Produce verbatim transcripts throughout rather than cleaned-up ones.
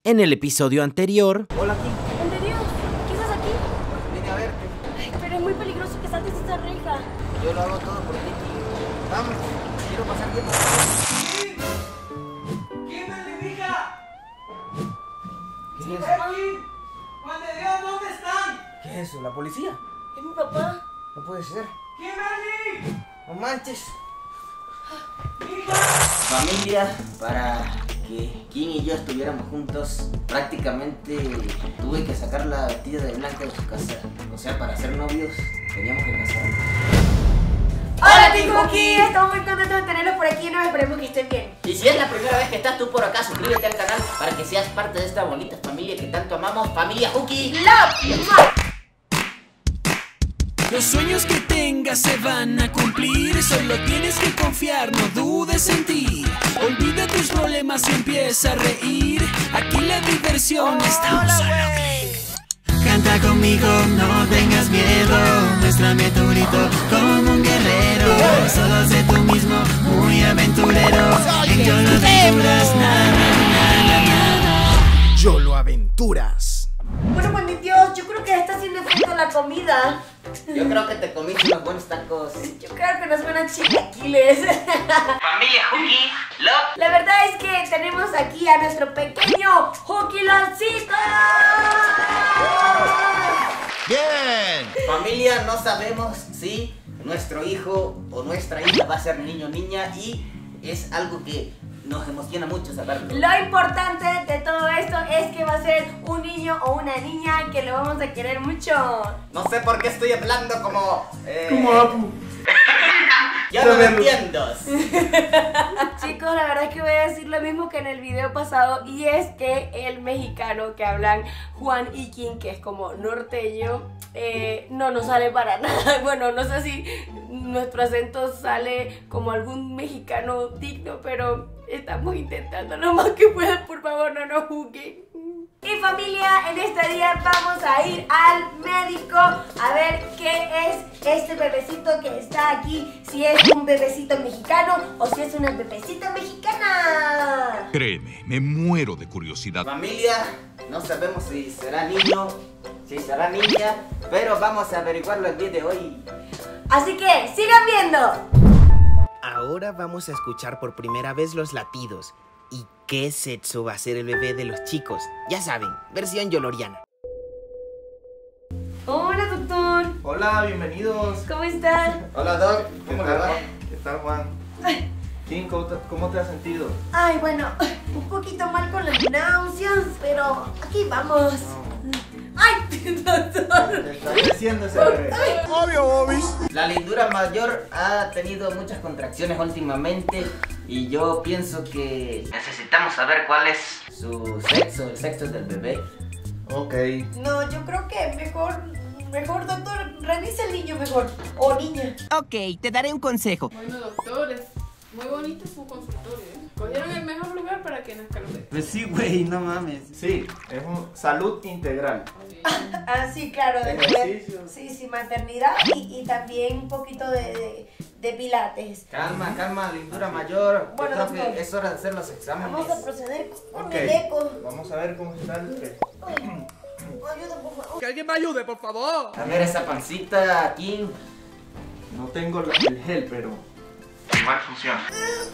En el episodio anterior... Hola, King. ¿Anterior? ¿Qué haces aquí? Vine a verte. Ay, pero es muy peligroso que saltes esa reja. Yo lo hago todo por ti, King. Vamos, quiero pasar tiempo. ¡King! ¡King, mi hija! ¿Qué es eso? ¡King! ¡Juan de Dios, ¿dónde están? ¿Qué es eso? ¿La policía? Es mi papá. No puede ser. ¡King, Merly! No manches. ¡Hija! Familia, para que King y yo estuviéramos juntos, prácticamente tuve que sacar la vestida de blanco de su casa. O sea, para ser novios, teníamos que casarnos. ¡Hola, Tikuki! Estamos muy contentos de tenerlos por aquí y nos esperemos que estén bien. Y si es la primera vez que estás tú por acá, suscríbete al canal para que seas parte de esta bonita familia que tanto amamos, familia Hooky ¡Love! Los sueños que tengas se van a cumplir, solo tienes que confiar, no dudes en ti. Olvida tus problemas y empieza a reír, aquí la diversión está a un solo clic. Canta conmigo, no tengas miedo, muéstrame tu grito como un guerrero. Solo sé tú mismo, muy aventurero, en Yolo Aventuras, nada, nada, nada. Yolo Aventuras. Bueno, Juan de Dios, yo creo que está haciendo efecto la comida. Yo creo que te comiste unos buenos tacos. Yo creo que nos suenan chilaquiles. Familia Hooky Love. La verdad es que tenemos aquí a nuestro pequeño Hookyloncito. ¡Bien! Familia, no sabemos si nuestro hijo o nuestra hija va a ser niño o niña y es algo que nos emociona mucho saberlo. Lo importante de todo esto es que va a ser un niño o una niña que lo vamos a querer mucho. No sé por qué estoy hablando como... Eh, Como Apu. ya no lo entiendo. Chicos, la verdad es que voy a decir lo mismo que en el video pasado, y es que el mexicano que hablan Juan y King, que es como norteño, eh, no nos sale para nada. Bueno, no sé si nuestro acento sale como algún mexicano digno, pero estamos intentando lo más que puedan. Por favor, no nos juzguen. Y familia, en este día vamos a ir al médico a ver qué es este bebecito que está aquí. Si es un bebecito mexicano o si es una bebecita mexicana. Créeme, me muero de curiosidad. Familia, no sabemos si será niño, si será niña, pero vamos a averiguarlo el día de hoy. Así que, sigan viendo. Ahora vamos a escuchar por primera vez los latidos. ¿Y qué sexo va a ser el bebé de los chicos? Ya saben, versión yoloriana. Hola, doctor. Hola, bienvenidos. ¿Cómo está? Hola Doc, ¿Qué ¿cómo le tal, va? ¿Qué tal, Juan? Ay, King, ¿cómo te, cómo te has sentido? ay, bueno, un poquito mal con las náuseas, pero aquí vamos. Ay, doctor. Está creciendo ese bebé. La lindura mayor ha tenido muchas contracciones últimamente y yo pienso que necesitamos saber cuál es su sexo, el sexo del bebé. Ok. No, yo creo que mejor, mejor, doctor, revise el niño mejor. O niña. Ok, te daré un consejo. Bueno, doctores, muy bonito su consultorio, ¿eh? Cogieron el mejor lugar para que nazca el bebé. Pues sí, güey, no mames. Sí, es un salud integral. Ah, sí, claro, de Ejercicio. Sí, sí, maternidad y, y también un poquito de, de, de pilates. Calma, calma, lindura mayor. Yo Bueno, creo doctor. que es hora de hacer los exámenes. Vamos a proceder con Ok. el eco. Vamos a ver cómo está el bebé. Ay, ayuda, por favor. Que alguien me ayude, por favor. A ver esa pancita, King. No tengo la- el gel, pero igual funciona.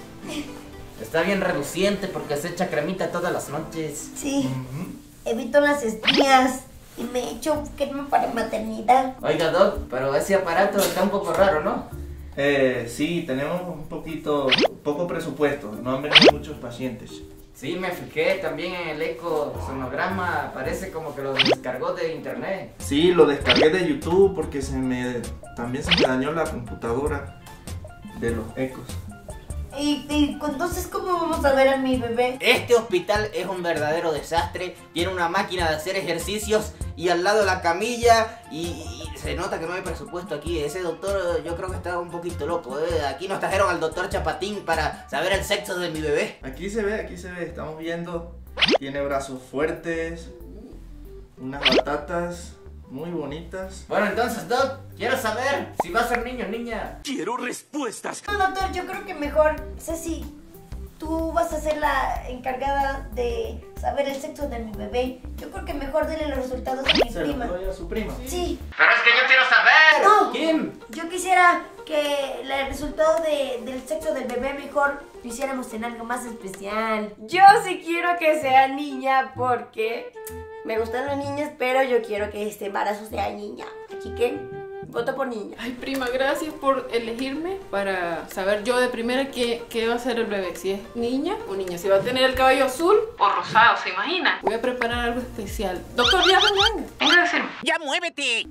Está bien reluciente porque se echa cremita todas las noches. Sí, Ujú. evito las estrías y me echo crema para maternidad. Oiga, Doc, pero ese aparato está un poco raro, ¿no? Eh, sí, tenemos un poquito, poco presupuesto. No han venido muchos pacientes. Sí, me fijé también en el eco sonograma, parece como que lo descargó de internet. Sí, lo descargué de YouTube porque se me también se me dañó la computadora de los ecos. Y, y entonces, ¿cómo vamos a ver a mi bebé? Este hospital es un verdadero desastre, tiene una máquina de hacer ejercicios y al lado la camilla y, y se nota que no hay presupuesto aquí. Ese doctor yo creo que está un poquito loco, ¿eh? Aquí nos trajeron al doctor Chapatín para saber el sexo de mi bebé. Aquí se ve, aquí se ve, estamos viendo. Tiene brazos fuertes, unas batatas muy bonitas. Bueno, entonces, Doc, quiero saber si va a ser niño o niña. Quiero respuestas. No, doctor, yo creo que mejor, Ceci, tú vas a ser la encargada de saber el sexo de mi bebé. Yo creo que mejor denle los resultados a mi ¿Se prima. lo doy a su prima? Sí. Pero es que yo quiero saber. No. ¿Quién? Yo quisiera que el resultado de, del sexo del bebé mejor lo hiciéramos en algo más especial. Yo sí quiero que sea niña porque me gustan las niñas, pero yo quiero que este embarazo sea niña. Así que voto por niña. Ay, prima, gracias por elegirme para saber yo de primera qué, qué va a ser el bebé. Si es niña o niña. Si va a tener el cabello azul o rosado, ¿se imagina? Voy a preparar algo especial. Doctor, ya vengan. Venga a decirme. ¡Ya muévete!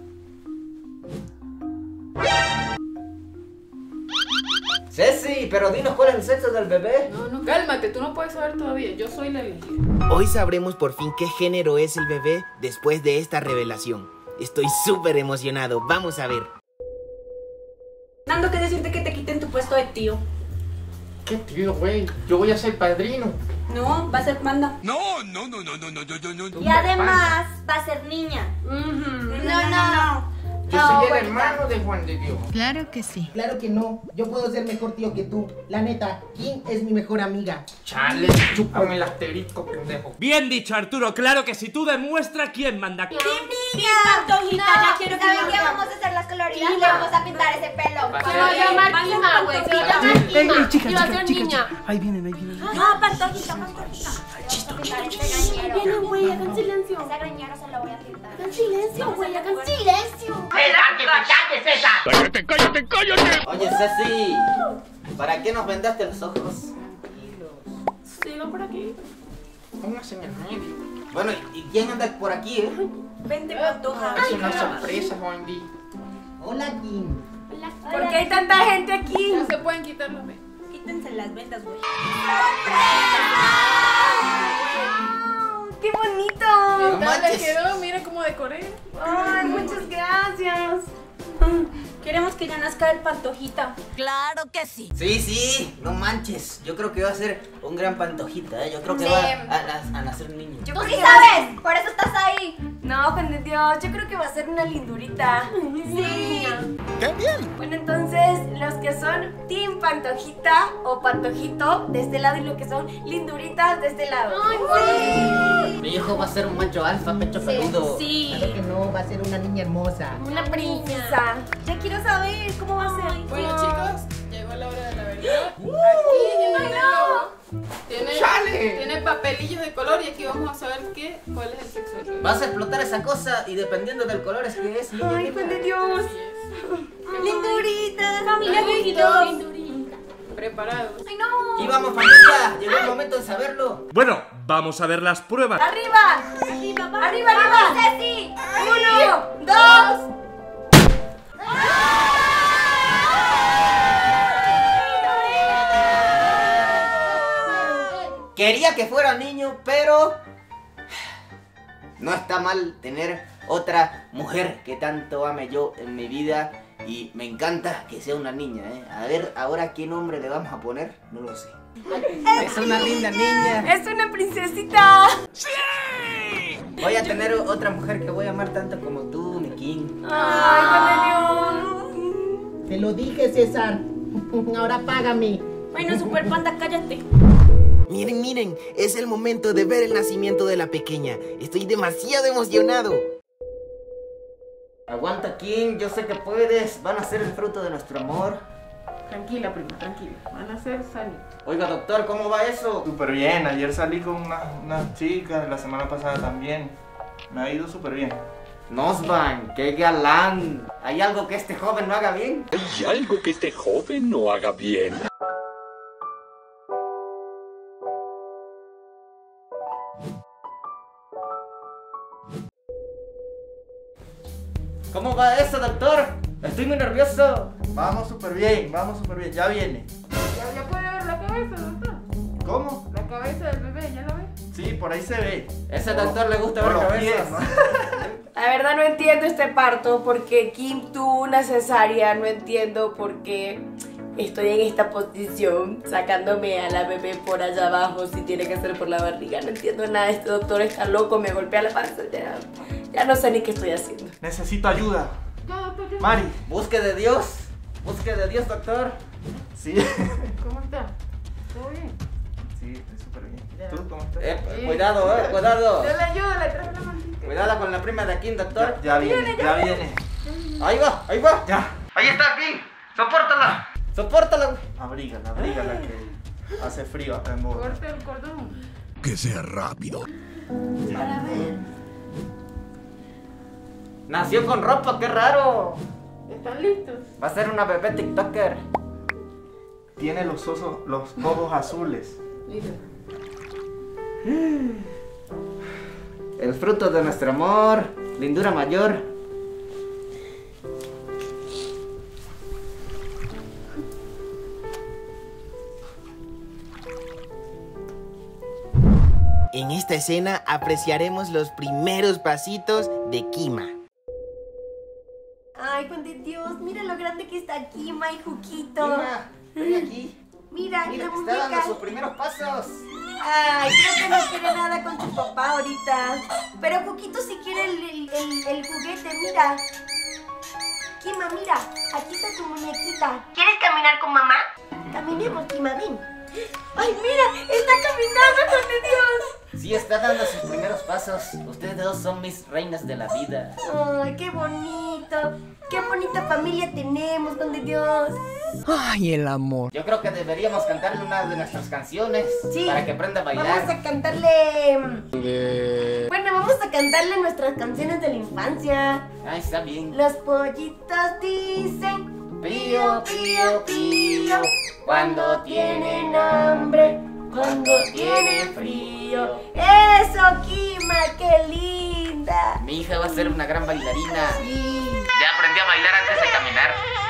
Ceci, pero dinos cuál es el sexo del bebé. No, no, cálmate, tú no puedes saber todavía. Yo soy la elegida. Hoy sabremos por fin qué género es el bebé después de esta revelación. Estoy súper emocionado. Vamos a ver. Nando, ¿qué decirte que te quiten tu puesto de tío? ¿Qué tío, güey? Yo voy a ser padrino. No, va a ser panda. No, no, no, no, no, no, no, no, no. Y además va a ser niña. Uh-huh. No, no, no. Yo No, soy el güey, hermano de Juan de Dios. Claro que sí. Claro que no, yo puedo ser mejor tío que tú. La neta, Kim es mi mejor amiga. Chale, chúpame el asterisco, pendejo. Bien dicho, Arturo. Claro que si tú demuestras quién manda aquí. ¡Kim, niña! Pantojita, No, ya quiero que ¿saben me qué? haga. Vamos a hacer las coloridas y le vamos a pintar ese pelo. Va a Se va a llamar Kima, güey. Se va a llamar Kima. Y va a ser niña. Ahí vienen, ahí vienen. No, Pantojita, Pantojita. Vienen, güey, hagan silencio. Ese greñero se lo voy a pintar. Hagan silencio, güey, hagan silencio. ¡Cállate, cállate, cállate! Oye, Ceci, ¿para qué nos vendaste los ojos? Sigo por aquí. Póngase en el medio. Bueno, ¿y quién anda por aquí, eh? Vente, Pantoja. Es una sorpresa, Juan D. Hola, Kim. ¿Por qué hay tanta gente aquí? No se pueden quitar los vendas. Quítense las vendas, güey. ¡Qué bonito! No ¿Dónde manches. quedó? Mira cómo decoré. Ay, muchas gracias. Queremos que ya nazca el Pantojita. Claro que sí. Sí, sí, no manches. Yo creo que va a ser un gran Pantojita, ¿eh? Yo creo que Sí. va a, a- a nacer un niño. Tú sí sabes, por eso estás ahí. No, Juan de Dios, yo creo que va a ser una lindurita. Sí. ¡Qué bien! Bueno, entonces, los que son Team Pantojita o Pantojito de este lado y los que son linduritas de este lado. Mi hijo va a ser un macho alfa, pecho peludo. Sí. Claro que no, va a ser una niña hermosa. Una princesa. Ya quiero saber cómo va a ser. Bueno, chicos, llegó la hora de la verdad. Aquí en el reloj tiene, ¡Chale! tiene papelillos de color y aquí vamos a saber qué, cuál es el sexo del bebé. Vas a explotar esa cosa y dependiendo del color es que es. niña, Ay, niña. Juan de Dios. Lindurita. Familia Listo. Lindurita. Preparados. Ay, no. Y vamos, familia, llegó el momento de saberlo. Bueno, vamos a ver las pruebas. ¡Arriba! Arriba, vamos. ¡Arriba, arriba! Ceci. ¡Uno, dos! Quería que fuera niño, pero no está mal tener otra mujer que tanto ame yo en mi vida y me encanta que sea una niña, ¿eh? A ver, ahora qué nombre le vamos a poner, no lo sé. Es una linda niña. ¡Es una princesita! Voy a tener otra mujer que voy a amar tanto como tú, mi king. ¡Ay, Juan de Dios! Te lo dije, César. Ahora págame. Bueno, Super Panda, cállate. Miren, miren, es el momento de ver el nacimiento de la pequeña. Estoy demasiado emocionado. Aguanta, king, yo sé que puedes. Van a ser el fruto de nuestro amor. Tranquila, prima, tranquila. Van a ser sanitos. Oiga, doctor, ¿cómo va eso? Súper bien, ayer salí con unas unas chicas, la semana pasada también. Me ha ido súper bien. Nosban, qué galán. ¿Hay algo que este joven no haga bien? Hay algo que este joven no haga bien. ¿Cómo va eso, doctor? Estoy muy nervioso. Vamos súper bien, vamos súper bien, ya viene. ¿Ya, ya puede ver la cabeza, doctor? ¿Cómo? La cabeza del bebé, ¿ya la ve? Sí, por ahí se ve. Ese doctor le gusta Por ver los cabezas. pies, ¿no? La verdad no entiendo este parto porque Kim tuvo una cesárea, no entiendo por qué estoy en esta posición sacándome a la bebé por allá abajo si tiene que ser por la barriga, no entiendo nada, este doctor está loco, me golpea la panza, ya, ya no sé ni qué estoy haciendo. Necesito ayuda. Ya, doctor, ya. Mari. Busque de Dios. Busque de Dios, doctor. Sí. ¿Cómo está? ¿Todo bien? Sí, estoy súper bien. ¿Tú cómo estás? Eh, cuidado, eh, cuidado. Yo le ayudo, le traigo la mantita. Cuidado con la prima de aquí, doctor. Ya, ya viene, ya viene. Ahí va, ahí va. Ya. Ahí está, King. Sopórtala. Sopórtala. Abrígala, abrígala que hace frío acá en Bogotá. Corte el cordón. Que sea rápido. Para ver. Nació con ropa, qué raro. ¿Están listos? Va a ser una bebé TikToker. Tiene los ojos, los ojos azules. Listo. El fruto de nuestro amor, lindura mayor. En esta escena apreciaremos los primeros pasitos de Kima. Ay, Juan de Dios, mira lo grande que está Kima y Juquito. Kima, ven aquí. Mira, Mira la que está dando muñeca. sus primeros pasos. Ay, creo que no quiere nada con su papá ahorita. Pero Juquito sí quiere el, el, el, el juguete, mira. Kima, mira, aquí está tu muñequita. ¿Quieres caminar con mamá? Caminemos, Kima, ven. Ay, mira, está caminando, Juan de Dios. Sí, está dando sus primeros pasos. Ustedes dos son mis reinas de la vida. Ay, qué bonito. Qué bonita familia tenemos, Juan de Dios. Ay, el amor. Yo creo que deberíamos cantarle una de nuestras canciones Sí. para que aprenda a bailar. Vamos a cantarle... Bueno, vamos a cantarle nuestras canciones de la infancia. Ay, está bien. Los pollitos dicen... Pío, pío, pío, cuando tienen hambre, cuando tienen frío. ¡Eso, Kima! ¡Qué linda! Mi hija va a ser una gran bailarina. Sí. Ya aprendí a bailar antes de caminar.